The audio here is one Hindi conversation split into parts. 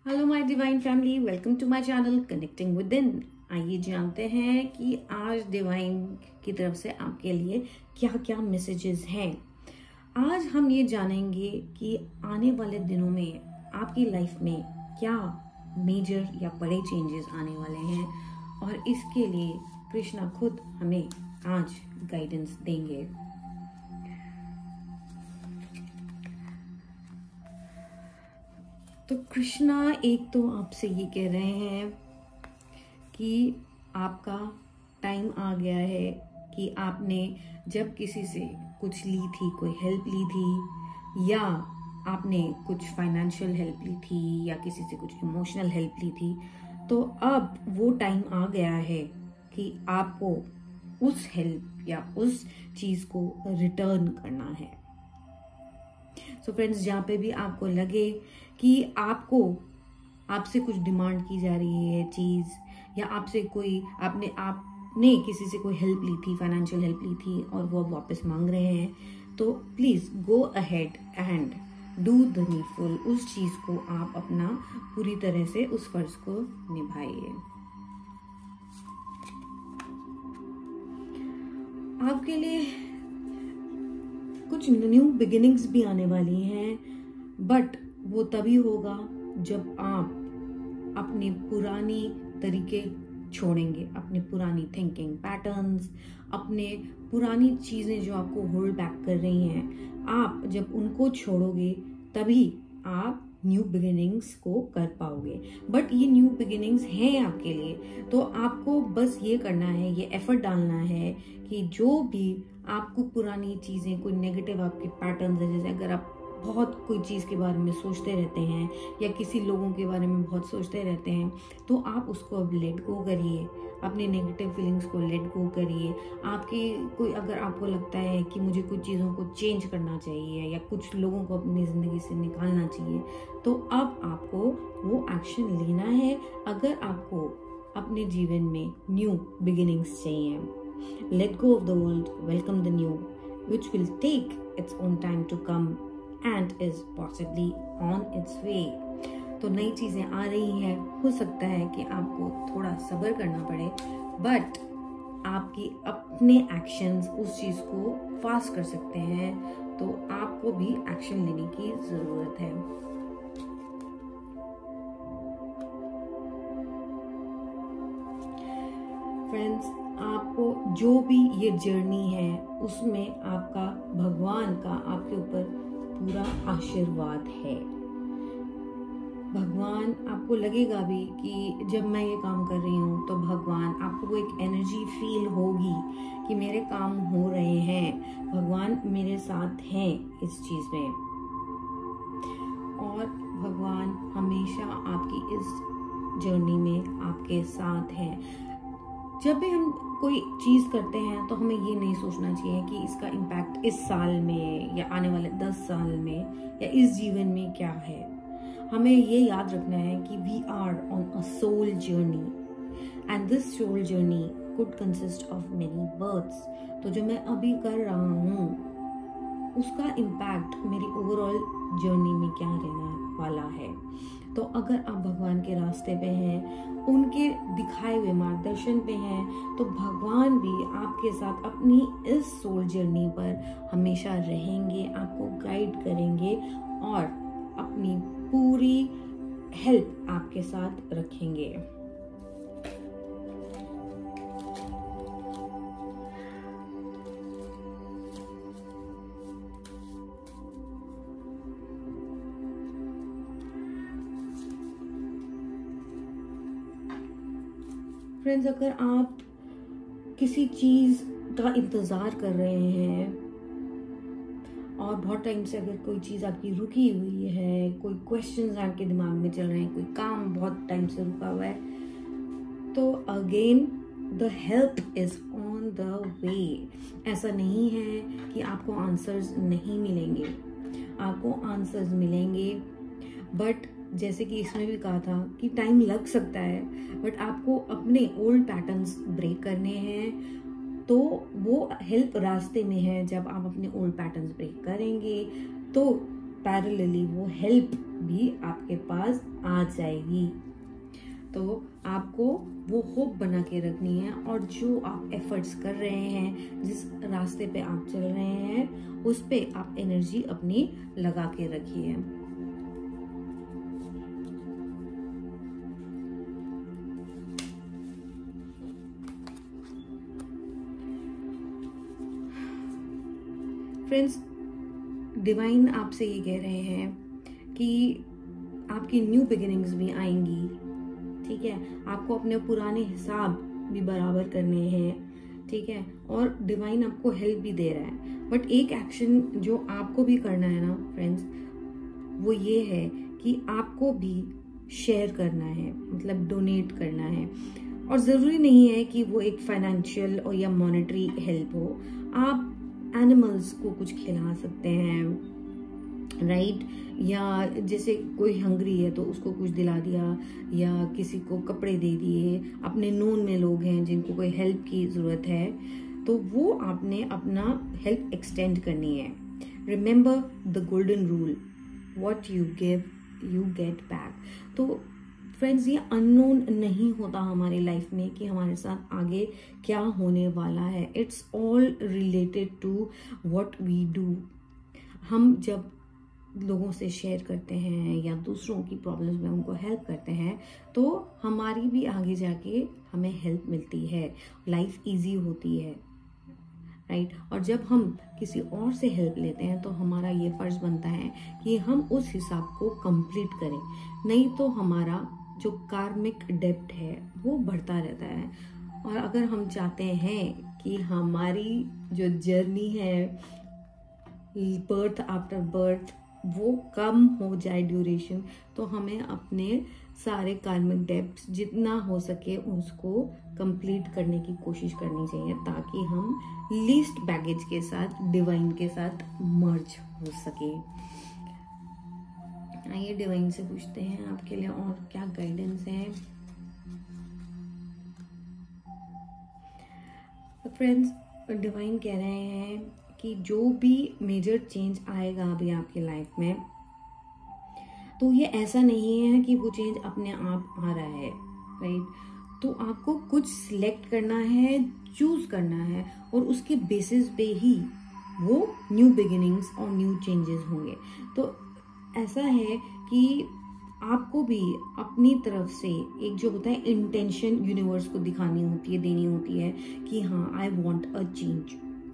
Hello my divine family, welcome to my channel connecting within. आइए जानते हैं कि आज डिवाइन की तरफ से आपके लिए क्या क्या मैसेजेस हैं। आज हम ये जानेंगे कि आने वाले दिनों में आपकी लाइफ में क्या मेजर या बड़े चेंजेस आने वाले हैं और इसके लिए कृष्णा खुद हमें आज गाइडेंस देंगे। तो कृष्णा एक तो आपसे ये कह रहे हैं कि आपका टाइम आ गया है कि आपने जब किसी से कुछ ली थी, कोई हेल्प ली थी या आपने कुछ फाइनेंशियल हेल्प ली थी या किसी से कुछ इमोशनल हेल्प ली थी, तो अब वो टाइम आ गया है कि आपको उस हेल्प या उस चीज को रिटर्न करना है। सो फ्रेंड्स, जहाँ पे भी आपको लगे कि आपसे कुछ डिमांड की जा रही है चीज या आपसे कोई आपने किसी से कोई हेल्प ली थी, फाइनेंशियल हेल्प ली थी और वो वापस मांग रहे हैं, तो please go ahead and do the needful. उस चीज को आप अपना पूरी तरह से उस फर्ज को निभाइए। आपके लिए कुछ न्यू बिगिनिंग्स भी आने वाली हैं, बट वो तभी होगा जब आप अपने पुरानी तरीके छोड़ेंगे, अपने पुरानी थिंकिंग पैटर्न्स, अपने पुरानी चीजें जो आपको होल्ड बैक कर रही हैं, आप जब उनको छोड़ोगे तभी आप न्यू बिगिनिंग्स को कर पाओगे। बट ये न्यू बिगिनिंग्स हैं आपके लिए, तो आपको बस ये करना है, ये एफर्ट डालना है कि जो भी आपको पुरानी चीजें, कोई नेगेटिव आपके पैटर्न्स है, जैसे अगर आप बहुत कोई चीज के बारे में सोचते रहते हैं या किसी लोगों के बारे में बहुत सोचते रहते हैं, तो आप उसको अब लेट गो करिए, अपने नेगेटिव फीलिंग्स को लेट गो करिए। अगर आपको लगता है कि मुझे कुछ चीज़ों को चेंज करना चाहिए या कुछ लोगों को अपनी ज़िंदगी से निकालना चाहिए, तो अब आपको वो एक्शन लेना है। अगर आपको अपने जीवन में न्यू बिगिनिंग्स चाहिए, let go of the old, welcome the new, which will take its own time to come and is possibly on its way। तो नई चीजें आ रही हैं, हो सकता है कि आपको थोड़ा सब्र करना पड़े, बट आपकी अपने एक्शंस उस चीज को फास्ट कर सकते हैं, तो आपको भी एक्शन लेने की जरूरत है। फ्रेंड्स, आपको जो भी ये जर्नी है उसमें आपका भगवान का आपके ऊपर पूरा आशीर्वाद है। भगवान, आपको लगेगा भी कि जब मैं ये काम कर रही हूँ तो भगवान, आपको एक एनर्जी फील होगी कि मेरे काम हो रहे हैं, भगवान मेरे साथ हैं इस चीज में, और भगवान हमेशा आपकी इस जर्नी में आपके साथ हैं। जब भी हम कोई चीज करते हैं तो हमें ये नहीं सोचना चाहिए कि इसका इम्पैक्ट इस साल में या आने वाले 10 साल में या इस जीवन में क्या है। हमें ये याद रखना है कि we are on a soul journey and this soul journey could consist of many births. तो जो मैं अभी कर रहा हूँ उसका इम्पैक्ट मेरी ओवरऑल जर्नी में क्या रहने वाला है। तो अगर आप भगवान के रास्ते पे हैं, उनके दिखाए हुए मार्गदर्शन पे हैं, तो भगवान भी आपके साथ अपनी इस सोल जर्नी पर हमेशा रहेंगे, आपको गाइड करेंगे और अपनी पूरी हेल्प आपके साथ रखेंगे। फ्रेंड्स, अगर आप किसी चीज का इंतजार कर रहे हैं और बहुत टाइम से अगर कोई चीज आपकी रुकी हुई है, कोई क्वेश्चंस आपके दिमाग में चल रहे हैं, कोई काम बहुत टाइम से रुका हुआ है, तो again the help is on the way. ऐसा नहीं है कि आपको आंसर्स नहीं मिलेंगे, आपको आंसर्स मिलेंगे, बट जैसे कि इसमें भी कहा था कि टाइम लग सकता है, बट आपको अपने ओल्ड पैटर्न्स ब्रेक करने हैं। तो वो हेल्प रास्ते में है। जब आप अपने ओल्ड पैटर्न्स ब्रेक करेंगे तो पैरेलली वो हेल्प भी आपके पास आ जाएगी। तो आपको वो होप बना के रखनी है, और जो आप एफर्ट्स कर रहे हैं, जिस रास्ते पे आप चल रहे हैं, उस पे आप एनर्जी अपनी लगा के रखिए। फ्रेंड्स, डिवाइन आपसे ये कह रहे हैं कि आपकी न्यू बिगिनिंग्स भी आएंगी, ठीक है। आपको अपने पुराने हिसाब भी बराबर करने हैं, ठीक है। और डिवाइन आपको हेल्प भी दे रहा है, बट एक एक्शन जो आपको भी करना है ना फ्रेंड्स, वो ये है कि आपको भी शेयर करना है, मतलब डोनेट करना है। और जरूरी नहीं है कि वो एक फाइनेंशियल और या मॉनेटरी हेल्प हो। आप एनिमल्स को कुछ खिला सकते हैं, राइट, या जैसे कोई हंग्री है तो उसको कुछ दिला दिया, या किसी को कपड़े दे दिए। अपने नोन में लोग हैं जिनको कोई हेल्प की जरूरत है, तो वो आपने अपना हेल्प एक्सटेंड करनी है। Remember the golden rule, what you give you get back. तो फ्रेंड्स, ये अननोन नहीं होता हमारी लाइफ में कि हमारे साथ आगे क्या होने वाला है। It's all related to what we do. हम जब लोगों से शेयर करते हैं या दूसरों की प्रॉब्लम्स में उनको हेल्प करते हैं, तो हमारी भी आगे जाके हमें हेल्प मिलती है, लाइफ इजी होती है, राइट। और जब हम किसी और से हेल्प लेते हैं तो हमारा ये फर्ज बनता है कि हम उस हिसाब को कंप्लीट करें, नहीं तो हमारा जो कार्मिक डेब्ट है वो बढ़ता रहता है। और अगर हम चाहते हैं कि हमारी जो जर्नी है बर्थ आफ्टर बर्थ वो कम हो जाए ड्यूरेशन, तो हमें अपने सारे कार्मिक डेब्ट्स जितना हो सके उसको कंप्लीट करने की कोशिश करनी चाहिए, ताकि हम लीस्ट बैगेज के साथ डिवाइन के साथ मर्ज हो सके। आइए डिवाइन से पूछते हैं आपके लिए और क्या गाइडेंस है। फ्रेंड्स, डिवाइन कह रहे हैं कि जो भी मेजर चेंज आएगा अभी आपकी लाइफ में, तो ये ऐसा नहीं है कि वो चेंज अपने आप आ रहा है, राइट। तो आपको कुछ सिलेक्ट करना है, चूज करना है, और उसके बेसिस पे ही वो न्यू बिगिनिंग्स और न्यू चेंजेस होंगे। तो ऐसा है कि आपको भी अपनी तरफ से एक जो होता है इंटेंशन यूनिवर्स को दिखानी होती है, देनी होती है कि हाँ, I want a change,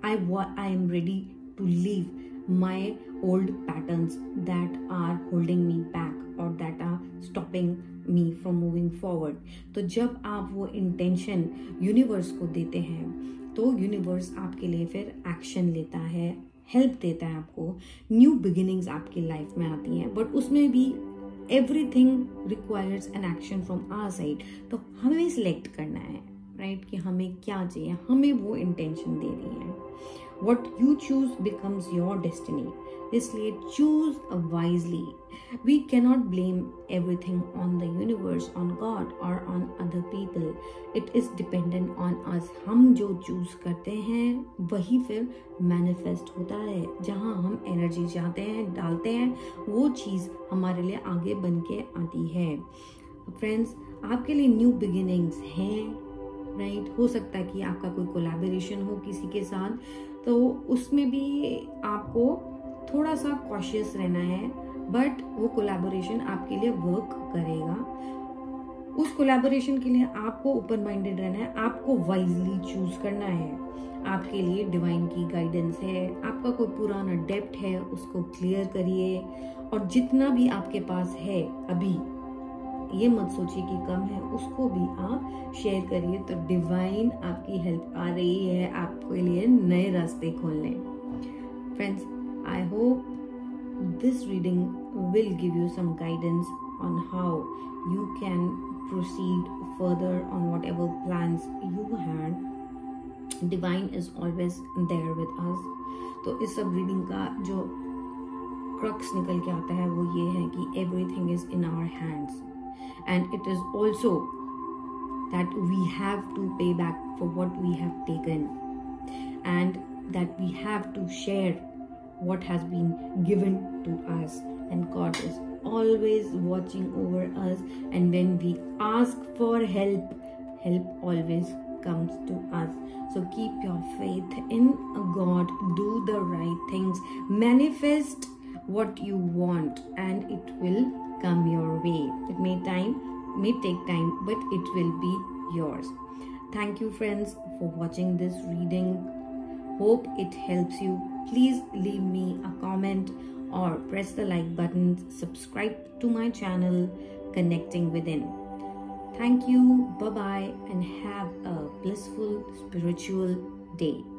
I am ready to leave my old patterns that are holding me back or that are stopping me from moving forward। तो जब आप वो इंटेंशन यूनिवर्स को देते हैं तो यूनिवर्स आपके लिए फिर एक्शन लेता है, हेल्प देता है आपको। न्यू बिगिनिंग्स आपकी लाइफ में आती हैं, बट उसमें भी everything requires an action from our side. तो हमें सिलेक्ट करना है, राइट, कि हमें क्या चाहिए, हमें वो इंटेंशन दे रही है। What you choose becomes your destiny, इसलिए choose wisely। We cannot blame everything on the universe, on God or on other people. It is dependent on us। हम जो choose करते हैं वही फिर manifest होता है। जहाँ हम एनर्जी चाहते हैं, डालते हैं, वो चीज़ हमारे लिए आगे बन के आती है। फ्रेंड्स, आपके लिए न्यू बिगिनिंग्स हैं, राइट। हो सकता है कि आपका कोई कोलैबोरेशन हो किसी के साथ, तो उसमें भी आपको थोड़ा सा कॉशियस रहना है, बट वो कोलैबोरेशन आपके लिए वर्क करेगा। उस कोलैबोरेशन के लिए आपको ओपन माइंडेड रहना है, आपको वाइजली चूज करना है। आपके लिए डिवाइन की गाइडेंस है। आपका कोई पुराना डेब्ट है उसको क्लियर करिए, और जितना भी आपके पास है अभी, ये मत सोचिए कि कम है, उसको भी आप शेयर करिए। तो डिवाइन आपकी हेल्प आ रही है आपके लिए नए रास्ते खोलने। Friends, I hope this reading will give you some guidance on how you can proceed further on whatever plans you had. Divine is always there with us. तो इस सब रीडिंग का जो क्रक्स निकल के आता है वो ये है कि everything is in our hands, and it is also that we have to pay back for what we have taken, and that we have to share what has been given to us. And God is always watching over us, and when we ask for help, help always comes to us. So keep your faith in God, do the right things, manifest what you want, and it will come your way. It may take time, but it will be yours. Thank you, friends, for watching this reading. Hope it helps you. Please leave me a comment or press the like button. Subscribe to my channel, Connecting Within. Thank you. Bye-bye, and have a blissful spiritual day.